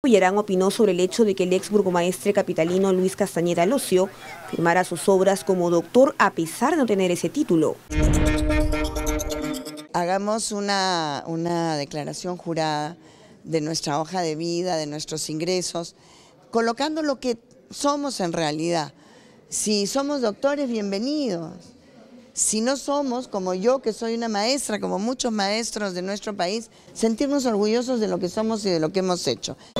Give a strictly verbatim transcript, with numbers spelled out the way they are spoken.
Villarán opinó sobre el hecho de que el ex burgomaestre capitalino Luis Castañeda Locio firmara sus obras como doctor a pesar de no tener ese título. Hagamos una, una declaración jurada de nuestra hoja de vida, de nuestros ingresos, colocando lo que somos en realidad. Si somos doctores, bienvenidos. Si no somos, como yo que soy una maestra, como muchos maestros de nuestro país, sentirnos orgullosos de lo que somos y de lo que hemos hecho.